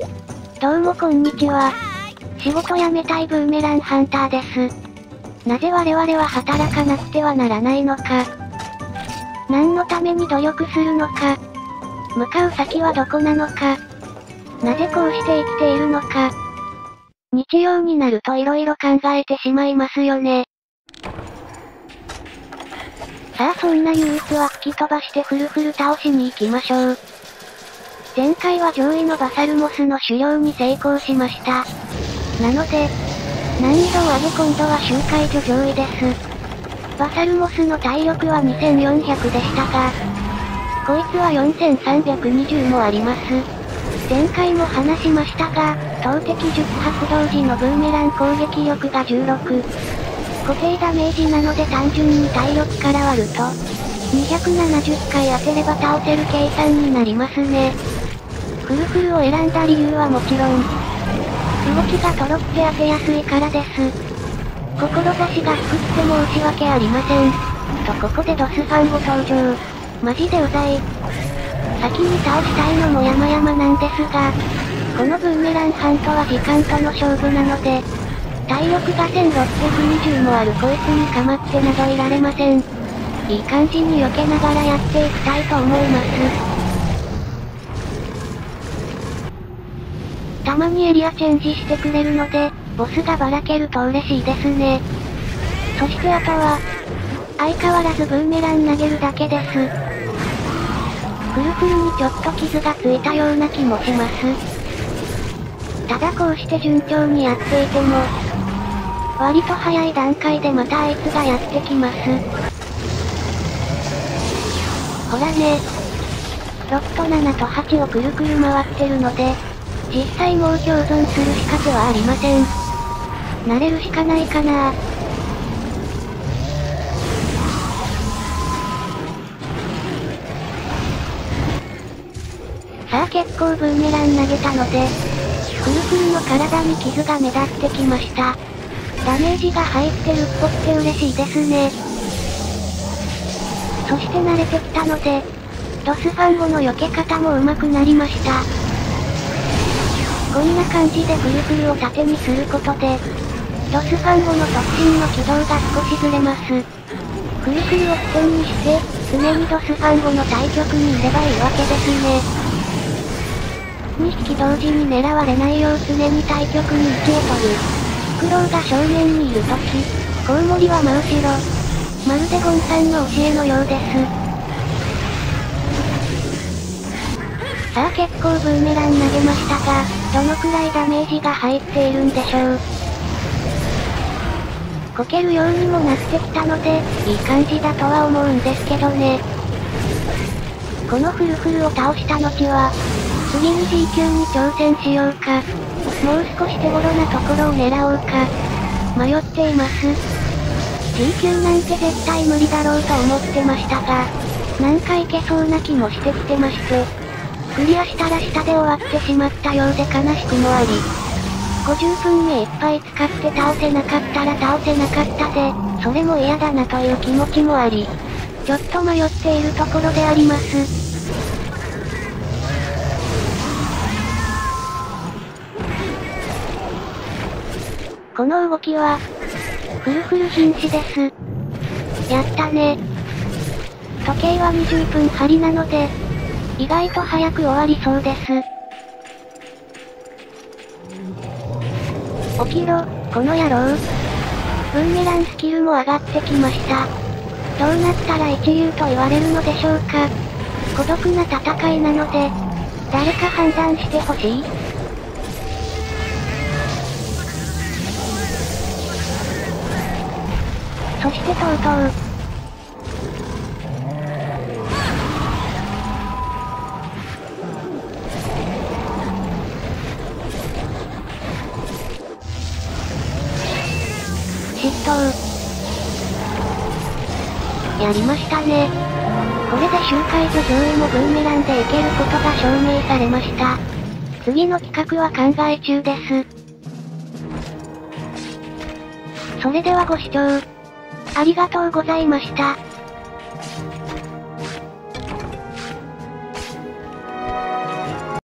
どうもこんにちは。仕事辞めたいブーメランハンターです。なぜ我々は働かなくてはならないのか。何のために努力するのか。向かう先はどこなのか。なぜこうして生きているのか。日曜になると色々考えてしまいますよね。さあそんな憂鬱は吹き飛ばしてフルフル倒しに行きましょう。前回は上位のバサルモスの狩猟に成功しました。なので、難易度を上げ今度は集会所上位です。バサルモスの体力は2400でしたが、こいつは4320もあります。前回も話しましたが、投擲術発動時のブーメラン攻撃力が16。固定ダメージなので単純に体力から割ると、270回当てれば倒せる計算になりますね。フルフルを選んだ理由はもちろん、動きがとろって当てやすいからです。志が低くて申し訳ありません。とここでドスファンご登場。マジでうざい。先に倒したいのも山々なんですが、このブーメランハントは時間との勝負なので、体力が1620もあるこいつに構ってなどいられません。いい感じに避けながらやっていきたいと思います。たまにエリアチェンジしてくれるので、ボスがばらけると嬉しいですね。そしてあとは、相変わらずブーメラン投げるだけです。フルフルにちょっと傷がついたような気もします。ただこうして順調にやっていても、割と早い段階でまたあいつがやってきます。ほらね。6と7と8をくるくる回ってるので、実際もう共存する資格はありません。慣れるしかないかな。さあ結構ブーメラン投げたので、フルフルの体に傷が目立ってきました。ダメージが入ってるっぽくて嬉しいですね。そして慣れてきたので、ドスファンゴの避け方も上手くなりました。こんな感じでフルフルを縦にすることで、ドスファンゴの突進の軌道が少しずれます。フルフルを起点にして、常にドスファンゴの対極にいればいいわけですね。2匹同時に狙われないよう常に対極に位置を取る。フクロウが正面にいるとき、コウモリは真後ろ。まるでゴンさんの教えのようです。さあ結構ブーメラン投げましたが、どのくらいダメージが入っているんでしょう。こけるようにもなってきたので、いい感じだとは思うんですけどね。このフルフルを倒した後は、次に G 級に挑戦しようか、もう少し手頃なところを狙おうか、迷っています。G 級なんて絶対無理だろうと思ってましたが、なんかいけそうな気もしてきてまして、クリアしたら下で終わってしまったようで悲しくもあり、50分目いっぱい使って倒せなかったら倒せなかったで、それも嫌だなという気持ちもあり、ちょっと迷っているところであります。この動きは、フルフル瀕死です。やったね。時計は20分針なので、意外と早く終わりそうです。起きろ、この野郎。ブーメランスキルも上がってきました。どうなったら一流と言われるのでしょうか。孤独な戦いなので、誰か判断してほしい。そしてとうとう。失踪。やりましたね。これで集会所上位もブーメランでいけることが証明されました。次の企画は考え中です。それではご視聴ありがとうございました。